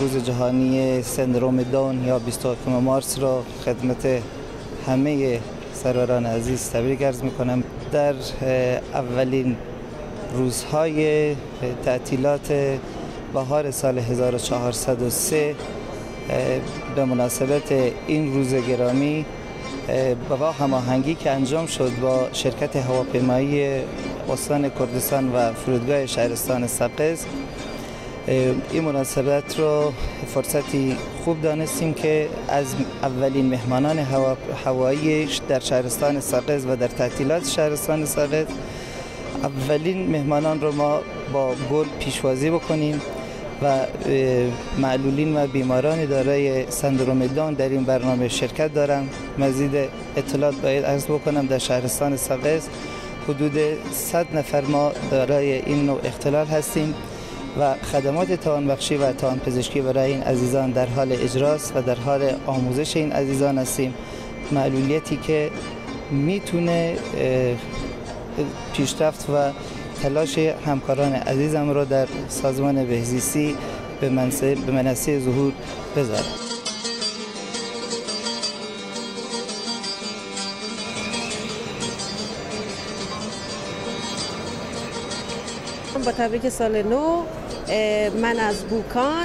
روز جهانی سندروم داون یا 21 مارس را خدمت همه سروران عزیز تبریک عرض میکنم. در اولین روزهای تعطیلات بهار سال 1403 به مناسبت این روز گرامی با هماهنگی که انجام شد با شرکت هواپیمایی استان کردستان و فرودگاه شهرستان سقز، این مناسبت رو فرصتی خوب دانستیم که از اولین مهمانان هوایی در شهرستان سقز و در تعطیلات شهرستان سقز اولین مهمانان رو ما با گل پیشوازی بکنیم و معلولین و بیماران دارای سندروم داون در این برنامه شرکت دارم. مزید اطلاعات باید عرض بکنم در شهرستان سقز حدود 100 نفر ما دارای این نوع اختلال هستیم و خدمات توانبخشی و توانپزشکی برای این عزیزان در حال اجراست و در حال آموزش این عزیزان هستیم. معلولیتی که میتونه پیشرفت و تلاش همکاران عزیزم را در سازمان بهزیستی به منصه ظهور بذارد. با تبریک سال نو، من از بوکان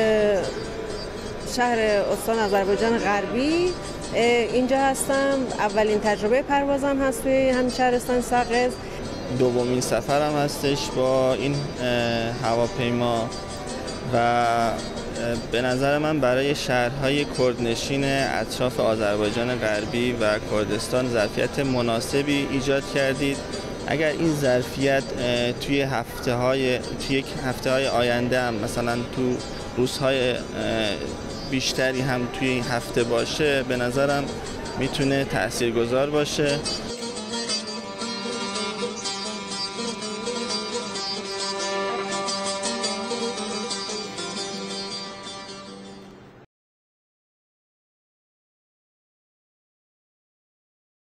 شهر استان آذربایجان غربی اینجا هستم. اولین تجربه پروازم هست توی همین شهرستان سقز. دومین سفرم هستش با این هواپیما و به نظر من برای شهرهای کردنشین اطراف آذربایجان غربی و کردستان ظرفیت مناسبی ایجاد کردید. اگر این ظرفیت توی یک هفته های آینده هم مثلا تو روزهای بیشتری هم توی این هفته باشه، به نظرم میتونه تاثیرگذار باشه.